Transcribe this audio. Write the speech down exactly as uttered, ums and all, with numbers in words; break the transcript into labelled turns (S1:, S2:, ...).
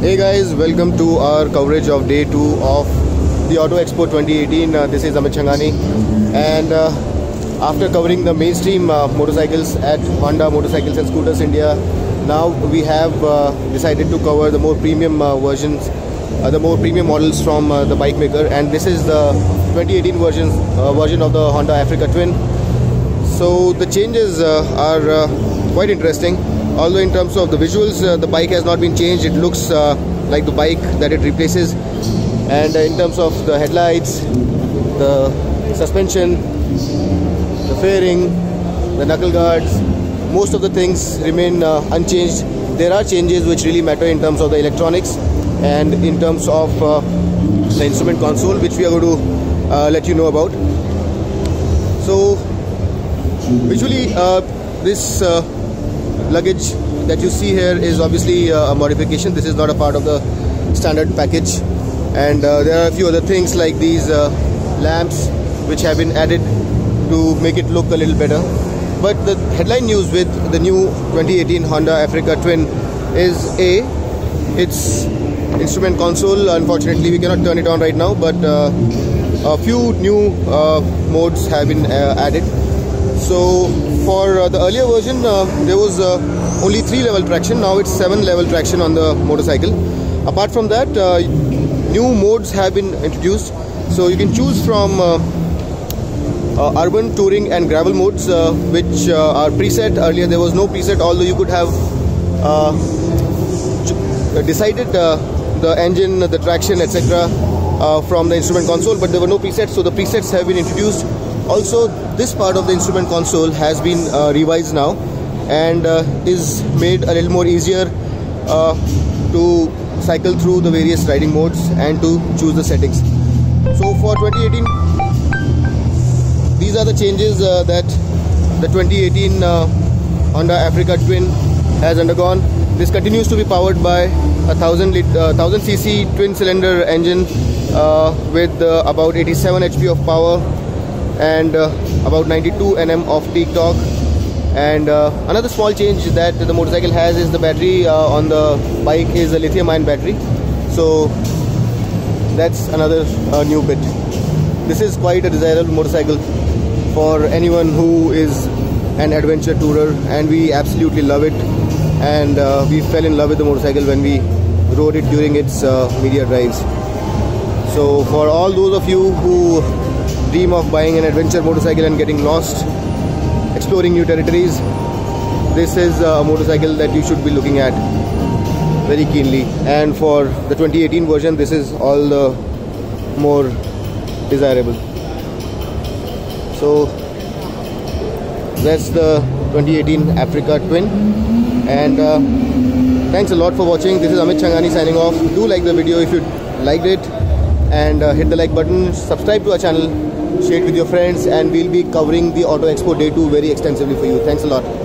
S1: Hey guys, welcome to our coverage of day two of the Auto Expo twenty eighteen. Uh, this is Amit Chhangani, and uh, after covering the mainstream uh, motorcycles at Honda Motorcycles and Scooters India, now we have uh, decided to cover the more premium uh, versions, uh, the more premium models from uh, the bike maker, and this is the twenty eighteen version uh, version of the Honda Africa Twin. So the changes uh, are uh, quite interesting. Although in terms of the visuals, uh, the bike has not been changed. It looks uh, like the bike that it replaces. And uh, in terms of the headlights, the suspension, the fairing, the knuckle guards, most of the things remain uh, unchanged. There are changes which really matter in terms of the electronics and in terms of uh, the instrument console, which we are going to uh, let you know about. So visually, uh, this uh, luggage that you see here is obviously uh, a modification. This is not a part of the standard package, and uh, there are a few other things like these uh, lamps which have been added to make it look a little better. But the headline news with the new twenty eighteen Honda Africa Twin is A, its instrument console. Unfortunately we cannot turn it on right now, but uh, a few new uh, modes have been uh, added. So for uh, the earlier version, uh, there was uh, only three level traction. Now it's seven level traction on the motorcycle. Apart from that, uh, new modes have been introduced. So you can choose from uh, uh, urban, touring and gravel modes, uh, which uh, are preset. Earlier there was no preset, although you could have uh, decided uh, the engine, the traction, et cetera uh, from the instrument console, but there were no presets. So the presets have been introduced. Also, this part of the instrument console has been uh, revised now and uh, is made a little more easier uh, to cycle through the various riding modes and to choose the settings. So for twenty eighteen, these are the changes uh, that the twenty eighteen uh, Honda Africa Twin has undergone. This continues to be powered by a thousand uh, thousand c c twin cylinder engine uh, with uh, about eighty-seven h p of power and uh, about ninety-two newton meters of peak torque. And uh, another small change that the motorcycle has is the battery uh, on the bike is a lithium ion battery. So that's another uh, new bit. This is quite a desirable motorcycle for anyone who is an adventure tourer, and we absolutely love it. And uh, we fell in love with the motorcycle when we rode it during its uh, media drives. So for all those of you who dream of buying an adventure motorcycle and getting lost, exploring new territories, this is a motorcycle that you should be looking at very keenly. And for the twenty eighteen version, this is all the more desirable. So that's the twenty eighteen Africa Twin. And uh, thanks a lot for watching. This is Amit Chhangani signing off. Do like the video if you liked it, and uh, hit the like button, subscribe to our channel, share it with your friends, and we'll be covering the Auto Expo Day two very extensively for you. Thanks a lot.